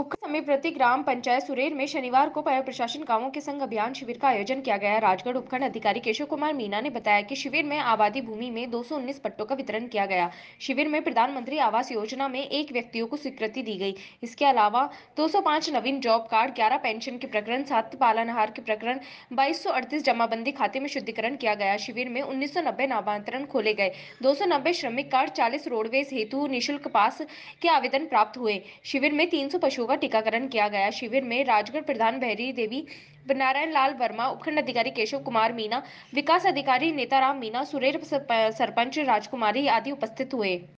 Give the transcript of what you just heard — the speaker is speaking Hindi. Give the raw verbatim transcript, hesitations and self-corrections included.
उपखंड समिति ग्राम पंचायत सुरेर में शनिवार को प्रशासन गांवों के संग अभियान शिविर का आयोजन किया गया। राजगढ़ उपखंड अधिकारी केशव कुमार मीना ने बताया कि शिविर में आबादी भूमि में दो सौ उन्नीस पट्टों का वितरण किया गया। शिविर में प्रधानमंत्री आवास योजना में एक व्यक्तियों को स्वीकृति दी गई। इसके अलावा दो सौ पाँच नवीन जॉब कार्ड, ग्यारह पेंशन के प्रकरण, सात पालनहार के प्रकरण, बाईस सौ अड़तीस जमाबंदी खाते में शुद्धिकरण किया गया। शिविर में उन्नीस सौ नब्बे नामांतरण खोले गए। दो सौ नब्बे श्रमिक कार्ड, चालीस रोडवेज हेतु निःशुल्क पास के आवेदन प्राप्त हुए। शिविर में तीन सौ पशुओं का टीकाकरण किया गया। शिविर में राजगढ़ प्रधान बहरी देवी नारायण लाल वर्मा, उपखंड अधिकारी केशव कुमार मीना, विकास अधिकारी नेताराम मीना, सुरेर सरपंच राजकुमारी आदि उपस्थित हुए।